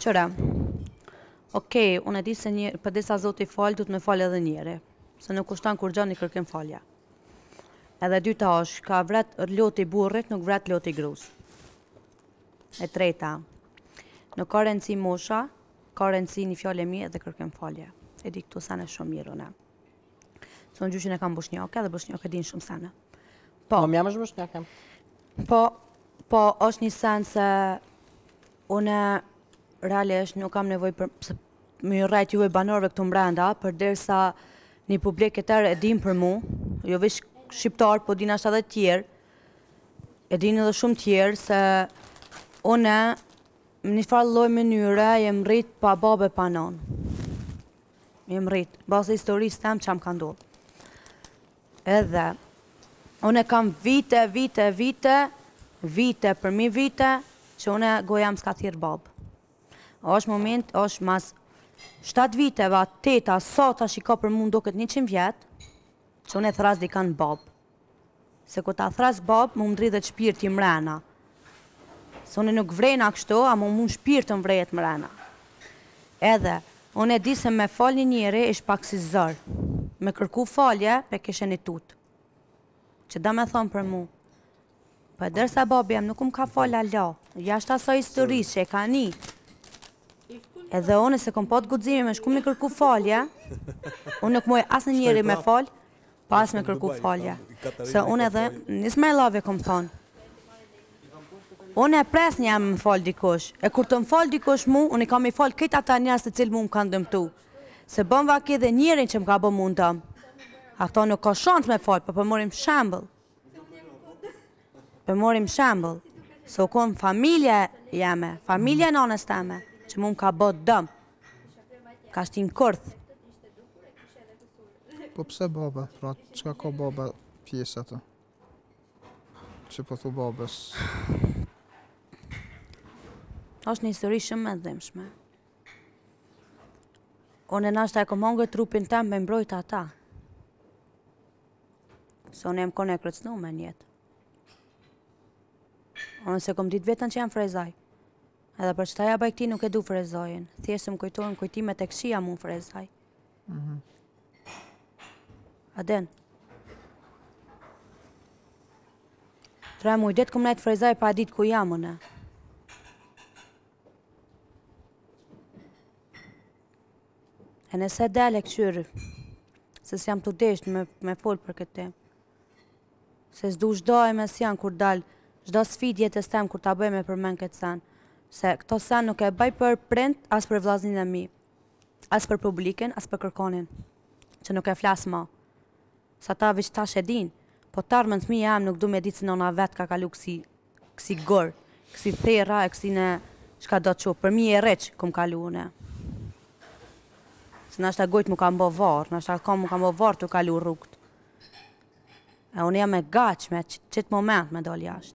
Qëra, okej, unë e di se për disa Zoti falë, du të me falë edhe njeri, se nuk kushton kur gjë një kërkim falja. Edhe dyta është, ka vret loti burrit, nuk vret loti grus. E treta, nuk ka rëndësi mosha, ka rëndësi një fjallë e mirë dhe kërkim falje. E di këtu sene shumë mirë une. Se unë gjyshin e kam bushnjake dhe bushnjake din shumë sene. Po, më jam është bushnjake. Po, është një sen se une realisht nuk kam nevoj për më rrejt juve banorve këtu mbrenda, për derisa një publik e tërë e din për mu, jo vish shqiptar, po din ashtë edhe tjerë, e din edhe shumë tjerë, se une në një farë lloj mënyre jem rrit pa babe pa non. Jem rrit, base historisë tem që më ka ndodhë. Edhe, une kam vite për mi vite, që une gojam s'ka thirë babë. është moment, është mas 7 viteve, 8, sa ta shiko për mund do këtë 100 vjetë, që une thras di kanë babë. Se ku ta thras babë, mu më dridhet shpirti mrena. Se une nuk vrejna kështu, a mu mund shpirtën vrejt mrena. Edhe, une di se me fal një njeri ish pak si zërë. Me kërku falje, pe kishe një tutë. Që da me thonë për mu. Për dërsa babi jem nuk më ka falja la. Jashtë asaj historisë që e ka një. Edhe une se kom pot gudzimi me shku me kërku falje, unë nuk muj asë një njeri me falj, pas me kërku falje. Se unë edhe, nisë me lave kom thonë. Unë e pres një jam më falj dikush, e kur të më falj dikush mu, unë i kam i falj këtë ata njës të cilë mu më kanë dëmtu. Se bëm vaki dhe njerin që më ka bëm mund dëm. Ato nuk ka shans me falj, për morim shembl. Për morim shembl. Se u kom familje jeme, familje nënës teme, që mu më ka bët dëm. Ka shtin kërth. Po pse baba? Pra, qka ka baba pjesë ato? Që po thu babës? është një histori shumë e dhimshme. Unë e nashta e kom hongër trupin tem me mbrojt ata. Se unë jem kone e kërcnu me njetë. Unë se kom ditë vetën që jam frezaj. Edhe për qëta ja bajkti nuk e du frezajin. Thjeshtë më kujtojnë kujtimet e këshia mu frezaj. Aden. 3 muj detë kom najtë frezaj pa ditë ku jam une. E nëse dele këqyrë, se s'jam të deshtë me folë për këtë tem. Se s'du shdoj me s'janë kur dalë, shdo sfit jetës tem kur ta bëj me përmen këtë sen. Se këto sen nuk e bëj për prind, as për vlaznin e mi. As për publikin, as për kërkonin. Që nuk e flasë ma. Sa ta vëq tash e din, po tarmën të mi jam nuk du me ditë si nona vetë ka kalu kësi gërë, kësi thera e kësi në shka do të qupë. Për mi e reqë këm kalu une. Se nashta gojtë mu kam bo varë, nashta mu kam bo varë të kalu rrugët. E unë jam e gaqë me qitë moment me doli jashtë.